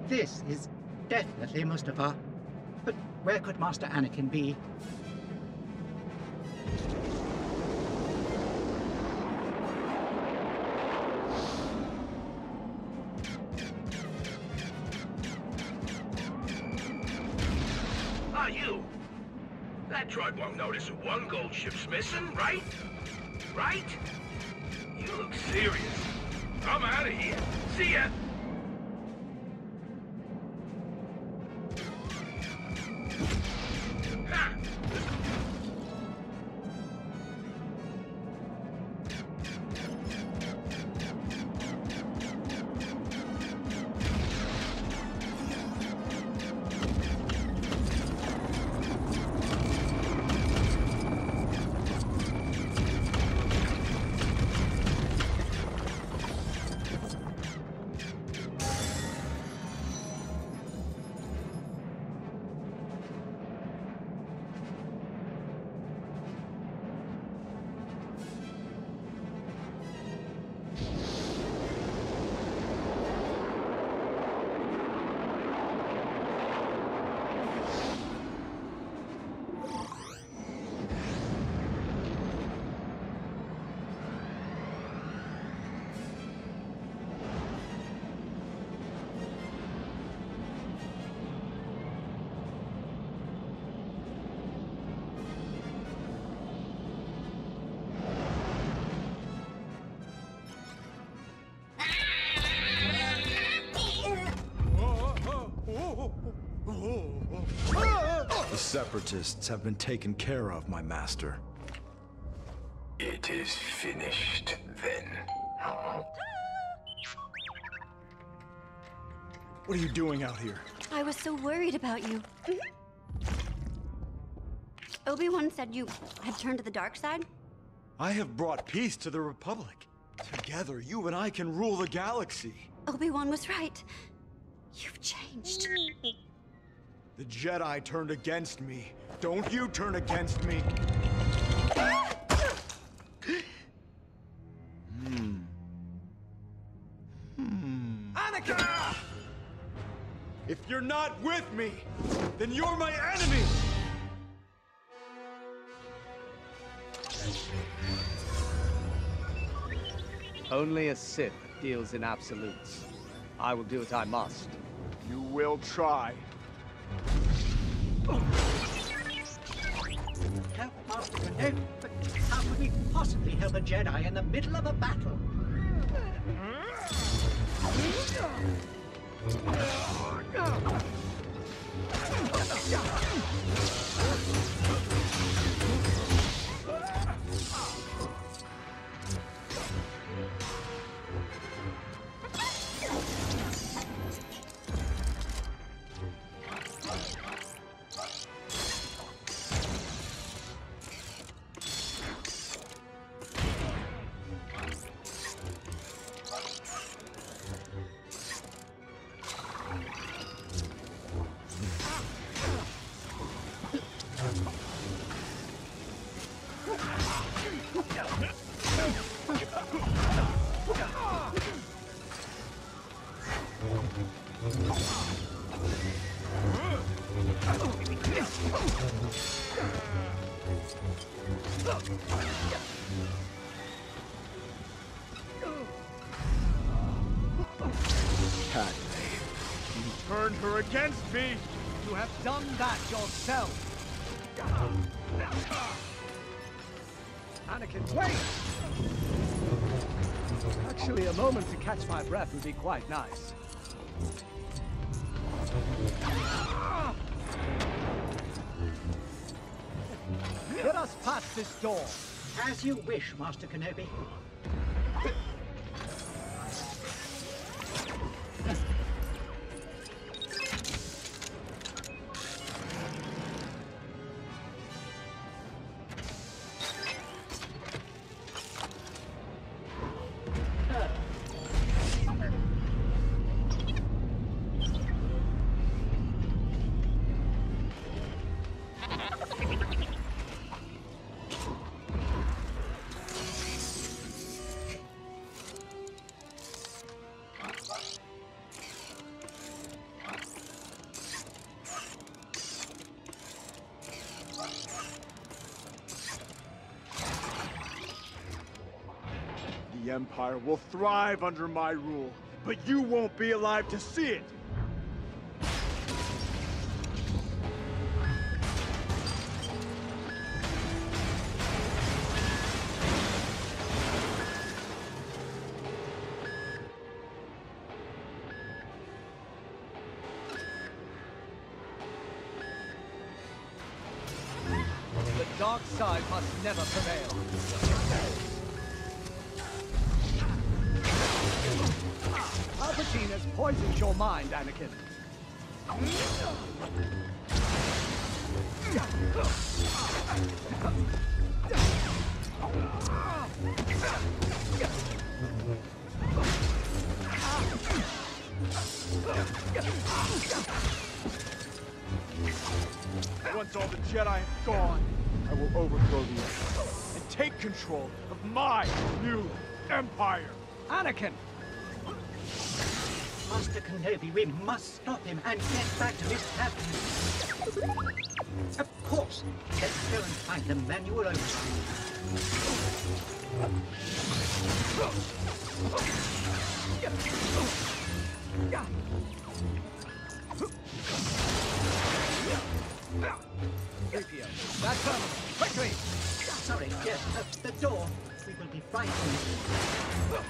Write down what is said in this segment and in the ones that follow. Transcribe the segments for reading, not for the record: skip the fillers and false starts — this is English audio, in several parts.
This is definitely Mustafar. But where could Master Anakin be? You. That droid won't notice one gold ship's missing, right? Right? You look serious. I'm out of here. See ya. Ha! The Separatists have been taken care of, my master. It is finished, then. What are you doing out here? I was so worried about you. Obi-Wan said you had turned to the dark side? I have brought peace to the Republic. Together, you and I can rule the galaxy. Obi-Wan was right. You've changed. The Jedi turned against me. Don't you turn against me. Anakin! If you're not with me, then you're my enemy! Only a Sith deals in absolutes. I will do what I must. You will try. Help Master Kenobi, but how could we possibly help a Jedi in the middle of a battle? Padme, you turned her against me! You have done that yourself! Anakin, wait! Actually, a moment to catch my breath would be quite nice. Let us pass this door. As you wish, Master Kenobi. the Empire will thrive under my rule, but you won't be alive to see it! The dark side must never prevail. Palpatine has poisoned your mind, Anakin. Once all the Jedi are gone, I will overthrow the Empire and take control of my new Empire! Anakin! Master Kenobi, we must stop him and get back to his cabin. Of course. Let's go and find the manual override. That terminal! Quickly! Sorry, yes, the door. We will be right in.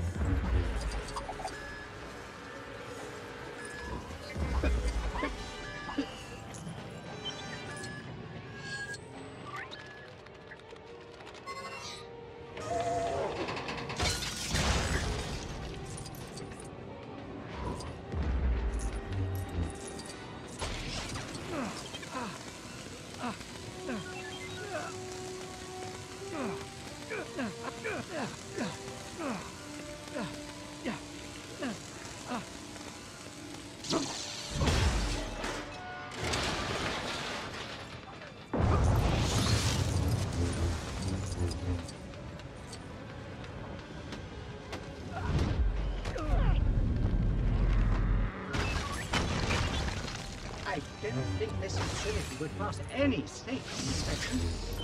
I don't think this facility would pass any safety inspection.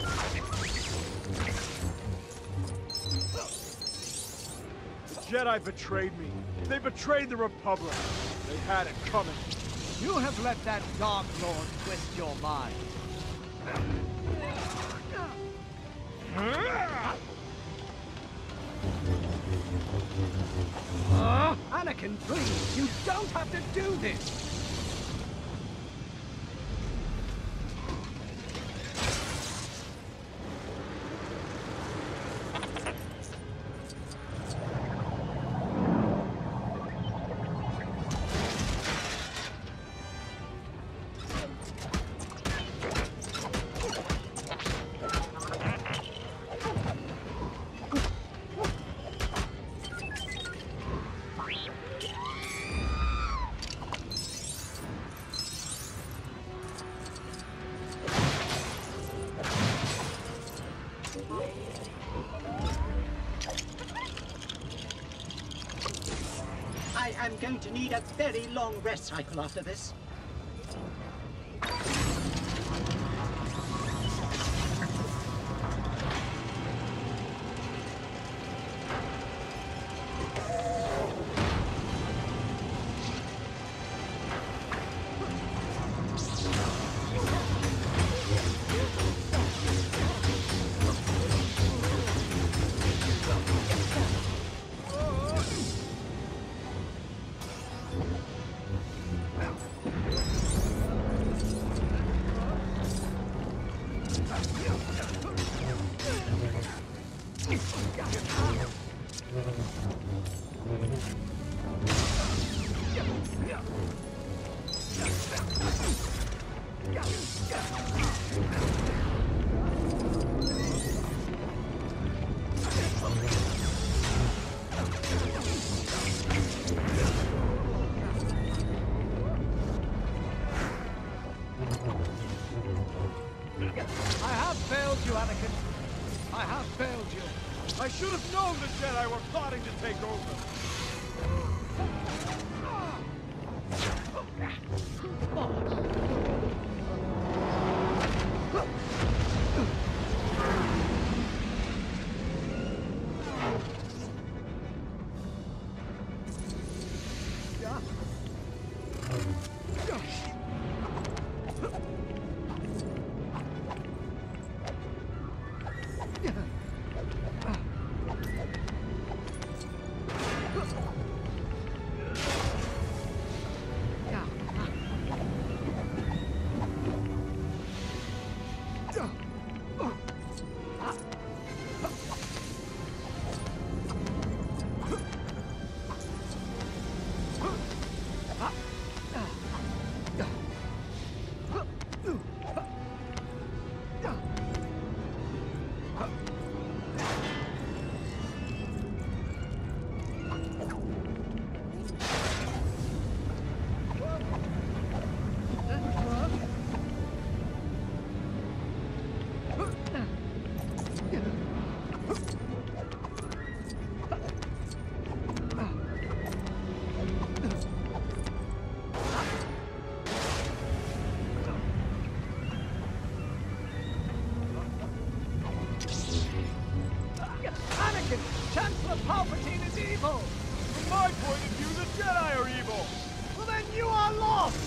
The Jedi betrayed me. They betrayed the Republic. They had it coming. You have let that Dark Lord twist your mind. Anakin, please, you don't have to do this! I'm going to need a very long rest cycle after this. I have failed you, Anakin. I have failed you. I should have known the Jedi were plotting to take over. Chancellor Palpatine is evil! From my point of view, the Jedi are evil! Well, then you are lost!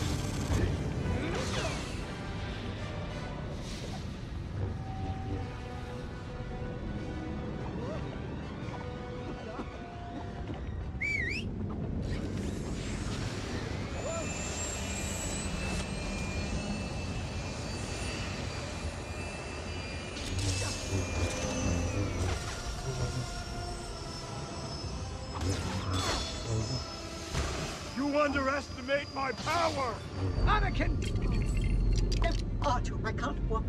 You underestimate my power! Anakin! No, R2, I can't watch.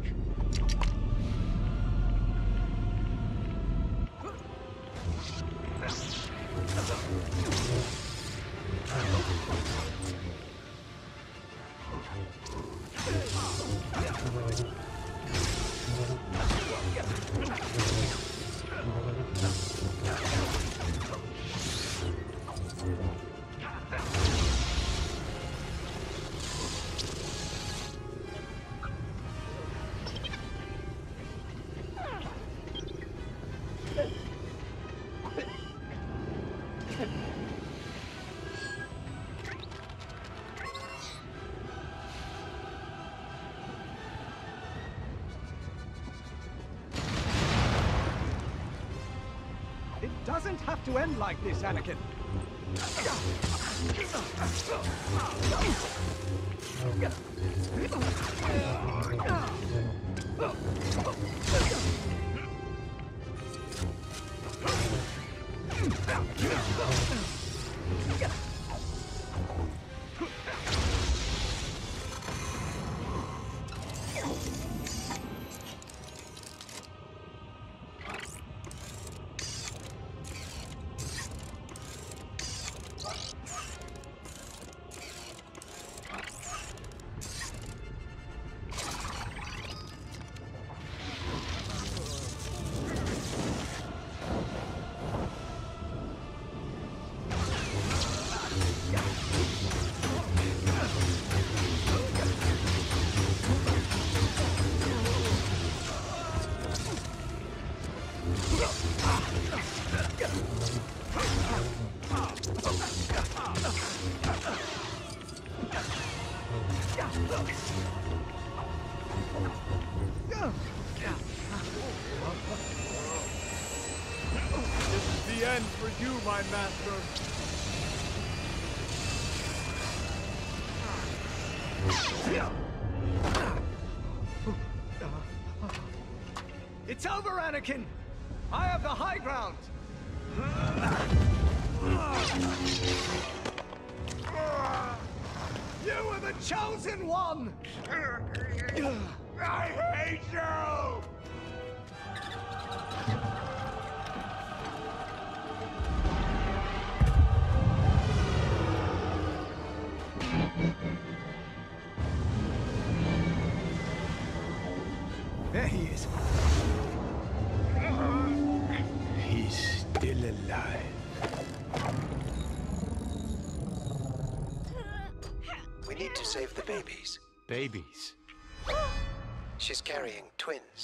It doesn't have to end like this, Anakin. This is the end for you, my master. It's over, Anakin! I have the high ground! You are the chosen one! I hate you! There he is. He's still alive. We need to save the babies. Babies. She's carrying twins.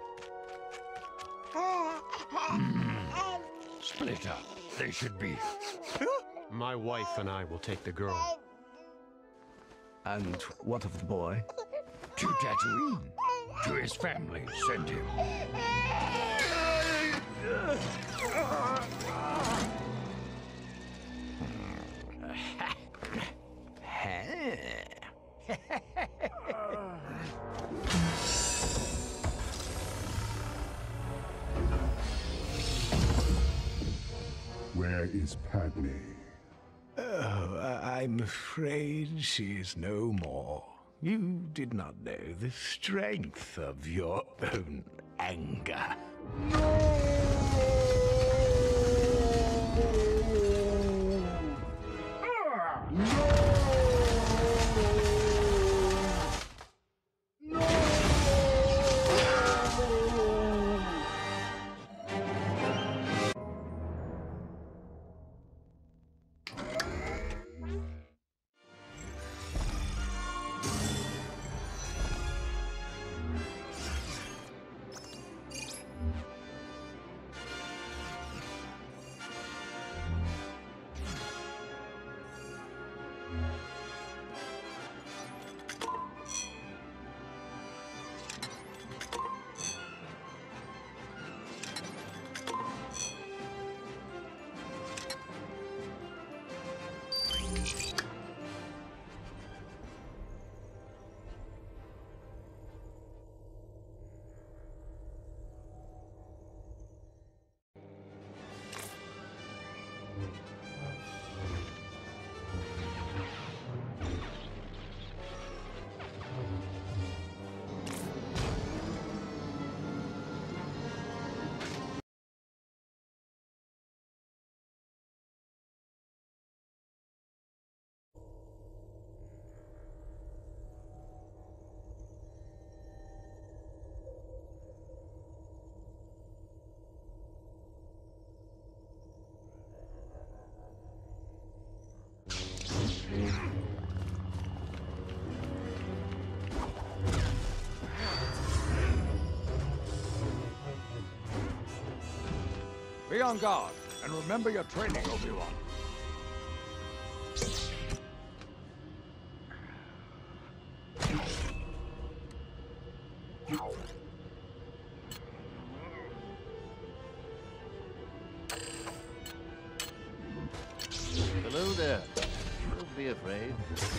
Split up. They should be My wife and I will take the girl. And what of the boy? To Tatooine. To his family. Send him. Where is Padme? Oh, I'm afraid she's no more. You did not know the strength of your own anger. Be on guard, and remember your training, Obi-Wan. Hello there. Don't be afraid.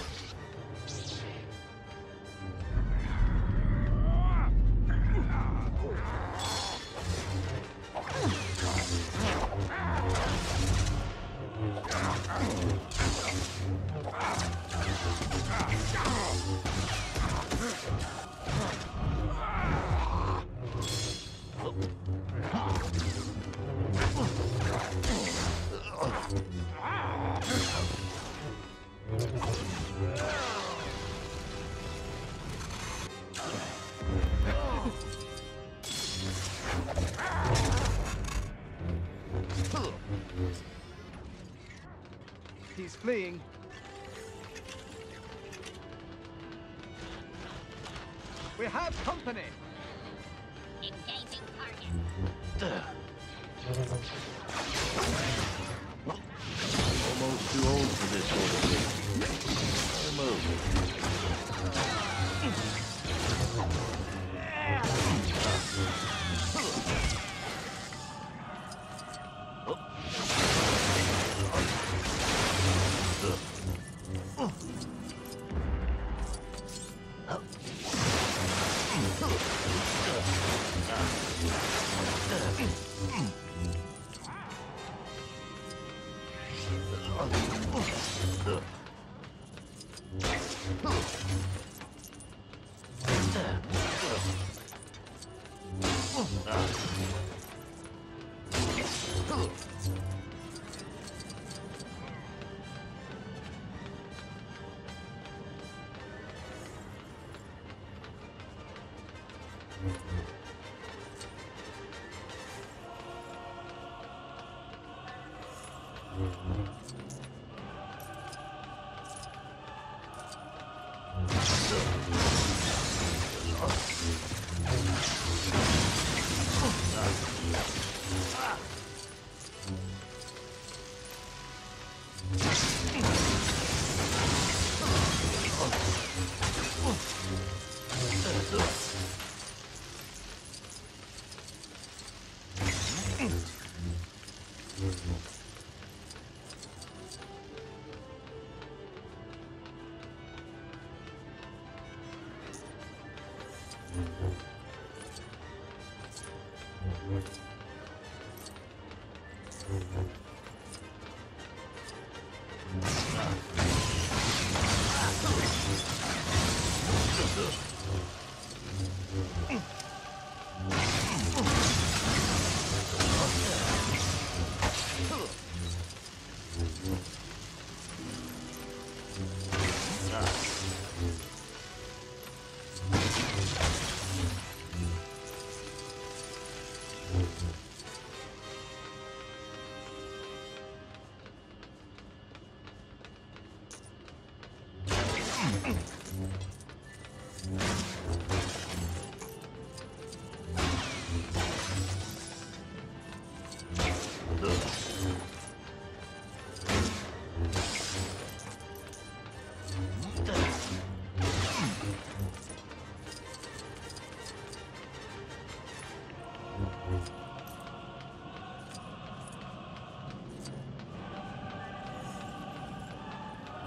He's fleeing. We have company. Engaging target. Almost too old for this sort of thing. Move.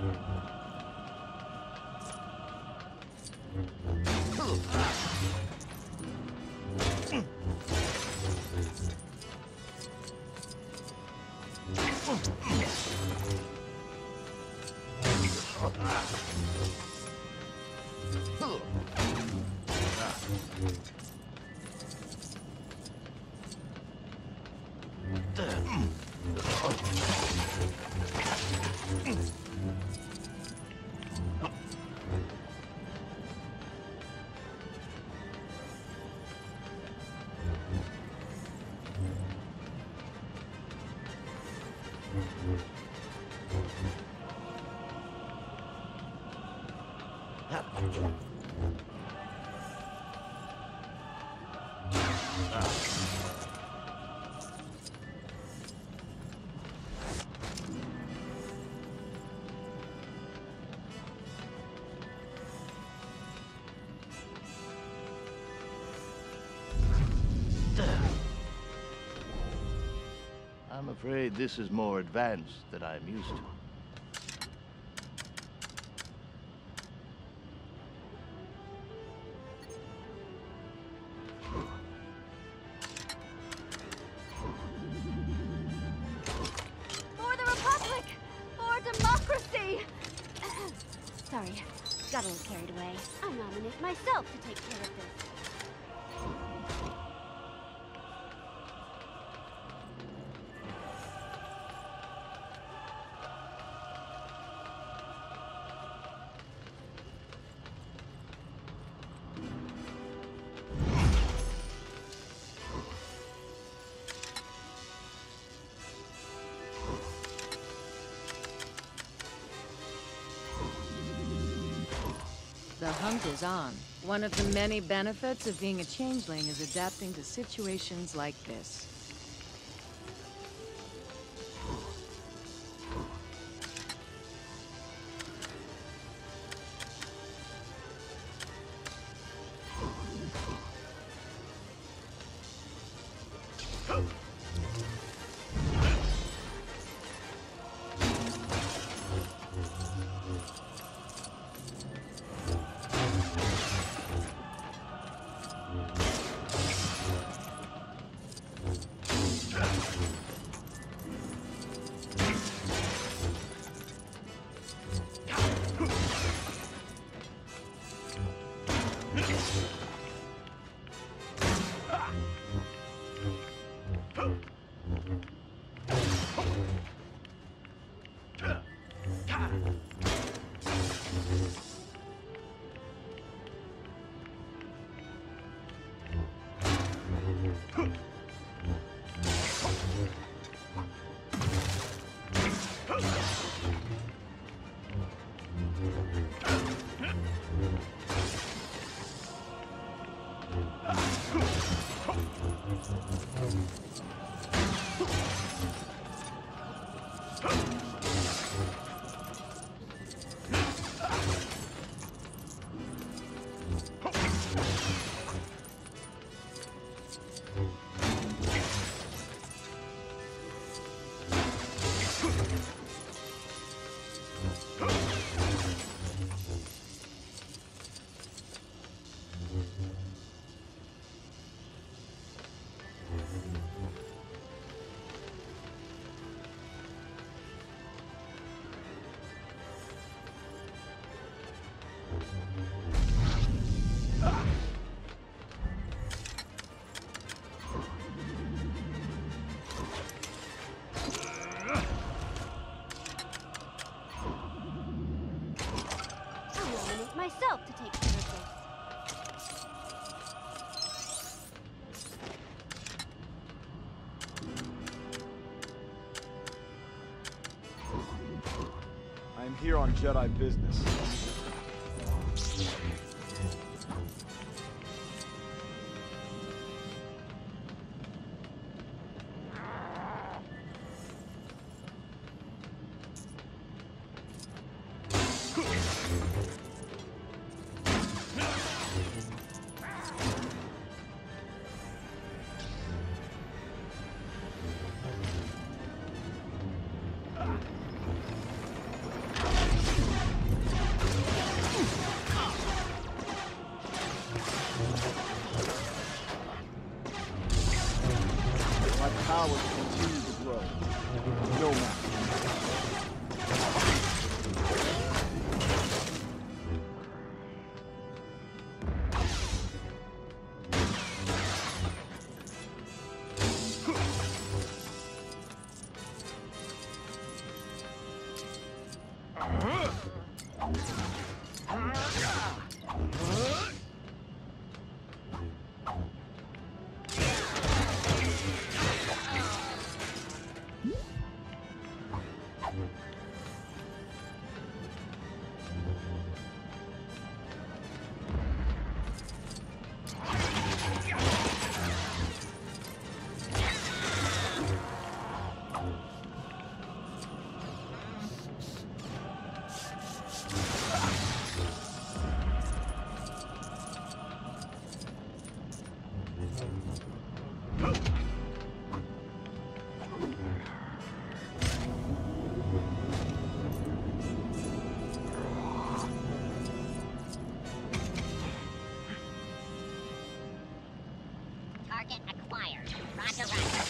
I'm afraid this is more advanced than I'm used to. For the Republic! For democracy! Sorry, got a little carried away. I nominate myself to take care of this. The hunt is on. One of the many benefits of being a changeling is adapting to situations like this. Myself to take care of this. I'm here on Jedi business. Target acquired. Roger, roger.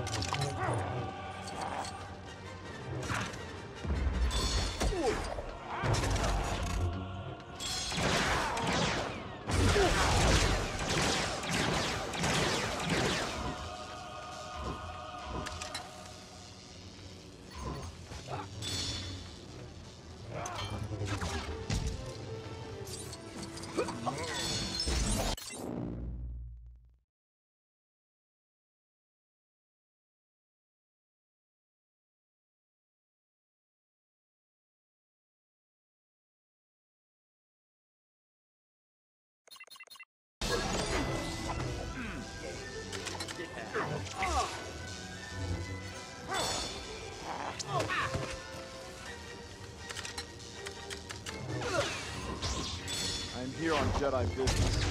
I'm here on Jedi business.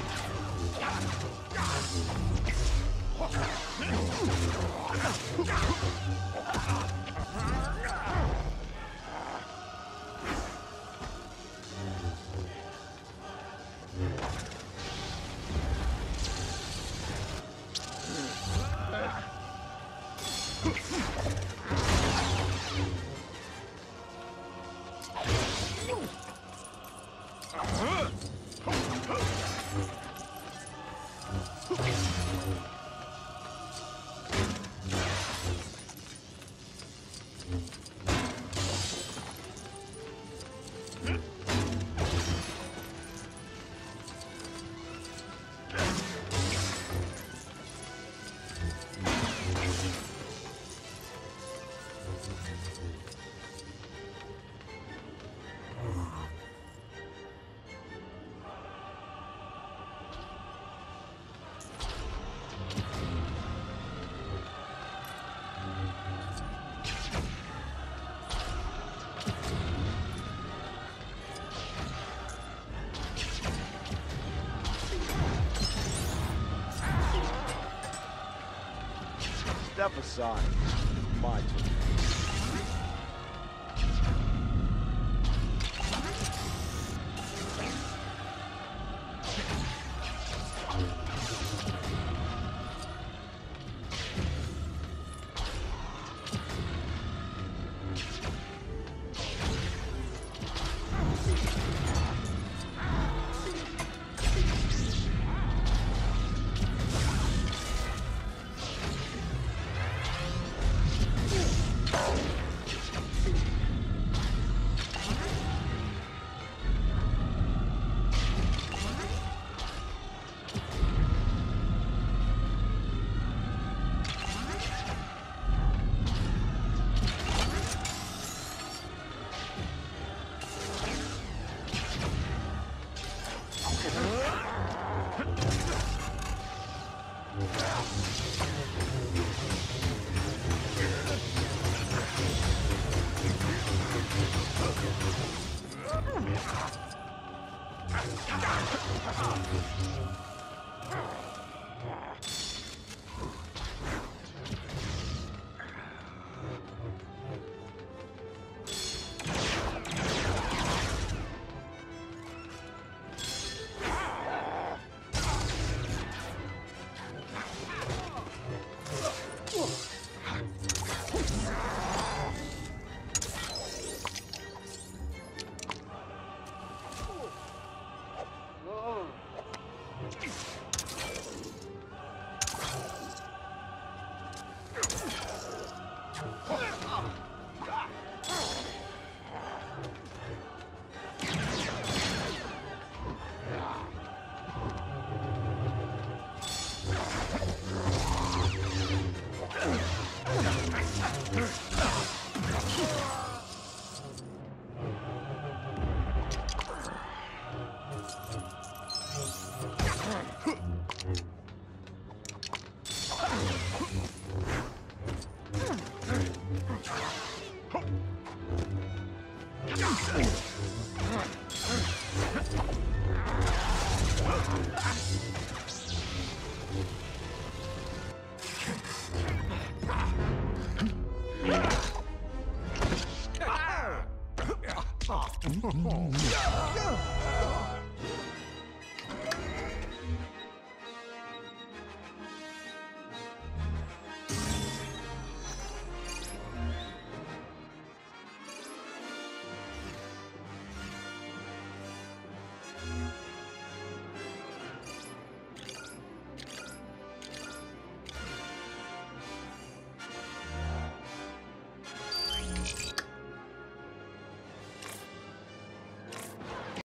Step aside. My turn.